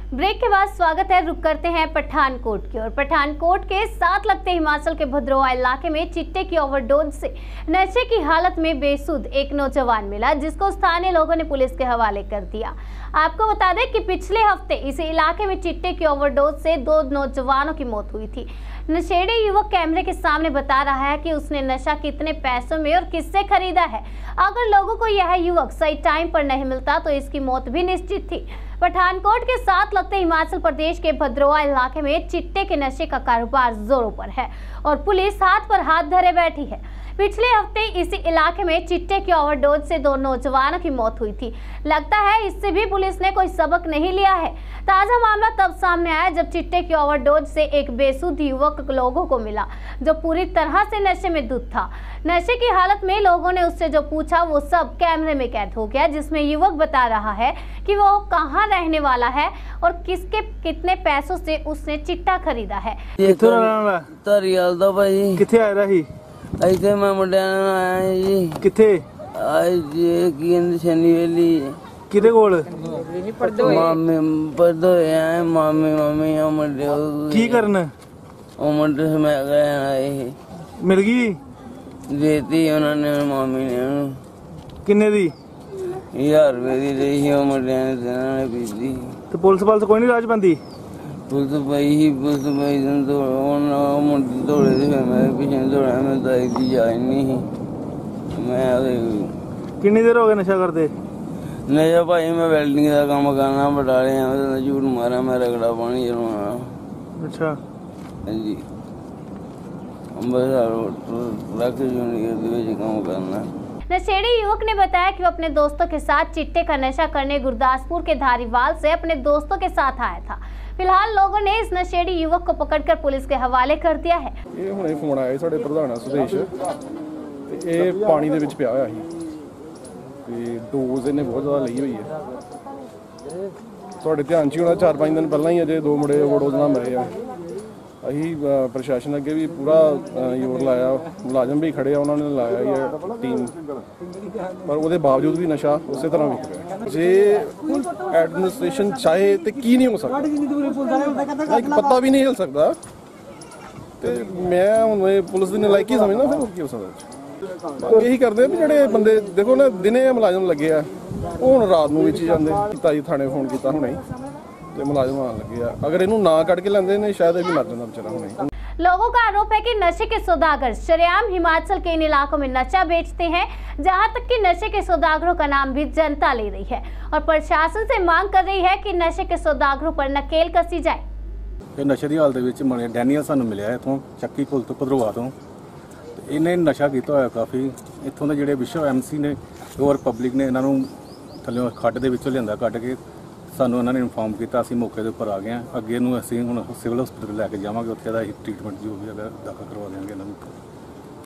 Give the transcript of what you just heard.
Break के बाद स्वागत है। रुक करते हैं पठानकोट की ओर। पठानकोट के साथ लगते हिमाचल के भद्रोवा इलाके में चिट्टे की ओवरडोज से नशे की हालत में बेसुध एक नौजवान मिला, जिसको स्थानीय लोगों ने पुलिस के हवाले कर दिया। आपको बता दें कि पिछले हफ्ते इस इलाके में चिट्टे की ओवरडोज से 2 नौजवानों की मौत हुई थी। नशेड़ी युवक कैमरे के सामने बता रहा है कि उसने नशा कितने पैसों में और किससे खरीदा है। अगर लोगों को यह युवक सही टाइम पर नहीं मिलता तो इसकी मौत भी निश्चित थी। पठानकोट के साथ लगते हिमाचल प्रदेश के भद्रोवा इलाके में चिट्टे के नशे का कारोबार जोरों पर है और पुलिस हाथ पर हाथ धरे बैठी है। पिछले हफ्ते इसी इलाके में चिट्टे की ओवरडोज से 2 नौजवानों की मौत हुई थी। लगता है इससे भी पुलिस ने कोई सबक नहीं लिया है। ताजा मामला तब सामने आया जब चिट्टे की ओवरडोज से एक बेसुध युवक लोगों को मिला, जो पूरी तरह से नशे में धुत था। नशे की हालत में लोगों ने उससे जो पूछा वो सब कैमरे में कैद हो गया, जिसमें युवक बता रहा है कि वो कहाँ रहने वाला है और किसके कितने पैसों से उसने चिट्टा खरीदा है। ਇੱਥੇ ਮੈਂ ਮੁੰਡਿਆਂ ਨਾਲ ਆਇਆ ਜੀ। ਕਿੱਥੇ ਆਏ ਜੀ ਕੀ ਕਹਿੰਦੇ ਸ਼ਨੀ ਵੇਲੀ ਕਿਹਦੇ ਕੋਲ? ਮਾਮੇ ਪੜਦੇ ਆਏ ਮਾਮੀ ਉਹ ਮੁੰਡੇ ਕੀ ਕਰਨ? ਉਹ ਮੁੰਡੇ ਮੈਂ ਗਿਆ ਆਏ ਮਿਲ ਗਈ ਦੇਤੀ ਉਹਨਾਂ ਨੇ ਮਾਮੀ ਨੇ ਉਹਨੂੰ। ਕਿੰਨੇ ਦੀ? 1000 ਰੁਪਏ ਦੀ ਲਈ ਉਹ ਮੁੰਡਿਆਂ ਨੇ ਦੇਣਾ ਨੇ ਪੀਤੀ। ਤੇ ਪੁਲਿਸ ਕੋਈ ਨਹੀਂ ਰਾਜ ਬੰਦੀ? ਪੁਲਿਸ ਭਾਈ ਉਹਨਾਂ ਮੁੰਡੇ ਦੌੜੇ ਤੇ ਮੈਂ ਪਿੱਛੇ ਦੌੜਿਆ। ਮੈਂ ਤਾਂ ਇੱਕ ਜਾਈ ਨਹੀਂ ਮੈਂ। ਕਿੰਨੀ ਦੇਰ ਹੋ ਗਈ ਨਸ਼ਾ ਕਰਦੇ? ਨਸ਼ਾ ਭਾਈ ਮੈਂ ਵੈਲਡਿੰਗ ਦਾ ਕੰਮ ਕਰਨਾ ਬਟਾਲੇ ਆ। ਝੂਠ ਮਾਰਿਆ ਮੈਂ ਰਗੜਾ ਪਾਣੀ ਜਲਵਾਉਣਾ। अच्छा ਹਾਂਜੀ ਅੰਬਰਸਰ ਰੱਖ ਜੂਨੀਅਰ ਦੇ ਵਿੱਚ ਕੰਮ ਕਰਨਾ। नशेड़ी युवक ने बताया कि वो अपने दोस्तों के साथ चिट्टे का नशा करने गुरदासपुर के धारीवाल से अपने दोस्तों के साथ आया था। फिलहाल लोगों ने इस नशेड़ी युवक को पकड़कर पुलिस के हवाले कर दिया है। ਇਹ ਹੁਣੇ ਫੋਨ ਆਇਆ ਸਾਡੇ ਪ੍ਰਧਾਨ ਸੁਦੇਸ਼ ਤੇ ਇਹ ਪਾਣੀ ਦੇ ਵਿੱਚ ਪਿਆ ਹੋਇਆ ਸੀ ਤੇ ਡੋਜ਼ ਇਹਨੇ ਬਹੁਤ ਜ਼ਿਆਦਾ ਲਈ ਹੋਈ ਹੈ। ਤੁਹਾਡੇ ਧਿਆਨ 'ਚ ਹੀ ਹੋਣਾ 4-5 ਦਿਨ ਪਹਿਲਾਂ ਹੀ ਅਜੇ 2 ਮੁੰਡੇ ਓਵਰਡੋਜ਼ ਨਾਲ ਮਰੇ ਆ। ਅਸੀਂ ਪ੍ਰਸ਼ਾਸਨ ਅੱਗੇ ਵੀ ਪੂਰਾ ਜ਼ੋਰ ਲਾਇਆ, ਮੁਲਾਜ਼ਮ ਵੀ ਖੜੇ ਆ, ਉਹਨਾਂ ਨੇ ਲਾਇਆ ਹੀ ਟੀਮ, ਪਰ ਉਹਦੇ ਬਾਵਜੂਦ ਵੀ ਨਸ਼ਾ ਉਸੇ ਤਰ੍ਹਾਂ ਵਿਕ ਰਿਹਾ। ਜੇ ਐਡਮਿਨਿਸਟ੍ਰੇਸ਼ਨ ਚਾਹੇ ਤੇ ਕੀ ਨਹੀਂ ਹੋ ਸਕਦਾ, ਇੱਕ ਪੱਤਾ ਵੀ ਨਹੀਂ ਹਿਲ ਸਕਦਾ। ਤੇ ਮੈਂ ਹੁਣ ਇਹ ਪੁਲਿਸ ਦੀ ਨਲਾਇਕੀ ਸਮਝਦਾ, ਫਿਰ ਕੀ ਹੋ ਸਕਦਾ। ਇਹੀ ਕਰਦੇ ਵੀ ਜਿਹੜੇ ਬੰਦੇ ਦੇਖੋ ਨਾ ਦਿਨੇ ਮੁਲਾਜ਼ਮ ਲੱਗੇ ਆ, ਉਹ ਹੁਣ ਰਾਤ ਨੂੰ ਵਿੱਚ ਹੀ ਜਾਂਦੇ। ਤਾਈ ਥਾਣੇ ਫੋਨ ਕੀਤਾ ਹੁਣੇ ਤੇ ਮੁਲਾਜ਼ਮ ਆਉਣ ਲੱਗੇ ਆ। ਅਗਰ ਇਹਨੂੰ ਨਾ ਕੱਢ ਕੇ ਲੈਂਦੇ ਨੇ ਸ਼ਾयद ਇਹ ਵੀ ਮਰ ਜਾਂਦਾ बेचारा ਹੁਣੇ। लोगों का आरोप है कि नशे के सौदागर शरेआम हिमाचल के इन इलाकों में नशा बेचते हैं, जहां तक कि नशे के सौदागरों का नाम भी जनता ले रही है और प्रशासन से मांग कर रही है कि नशे के सौदागरों पर नकेल कसी जाए। नशे की हालत में डैनियल सानू मिले इतों ਚੱਕੀ ਪੁਲ ਤੋਂ ਭਦਰੋਵਾ ਤੋਂ। ਇਹਨੇ ਨਸ਼ਾ ਕੀਤਾ ਹੋਇਆ ਕਾਫੀ। ਇੱਥੋਂ ਦੇ ਜਿਹੜੇ ਵਿਸ਼ਵ ਐਮਸੀ ਨੇ ਹੋਰ ਪਬਲਿਕ ਨੇ ਇਹਨਾਂ ਨੂੰ ਥੱਲੇ ਖੱਡ ਦੇ ਵਿੱਚੋਂ ਲਿਆਂਦਾ ਕੱਢ ਕੇ ਸਾਨੂੰ ਉਹਨਾਂ ਨੇ ਇਨਫੋਰਮ ਕੀਤਾ। ਅਸੀਂ ਮੌਕੇ ਦੇ ਉੱਪਰ ਆ ਗਏ ਹਾਂ। ਅੱਗੇ ਨੂੰ ਅਸੀਂ ਹੁਣ ਸਿਵਲ ਹਸਪੀਟਲ ਲੈ ਕੇ ਜਾਵਾਂਗੇ, ਉੱਥੇ ਦਾ ਟ੍ਰੀਟਮੈਂਟ ਜੋ ਵੀ ਹੈਗਾ ਦਾਖਲ ਕਰਵਾ ਦੇਵਾਂਗੇ ਇਹਨਾਂ ਨੂੰ।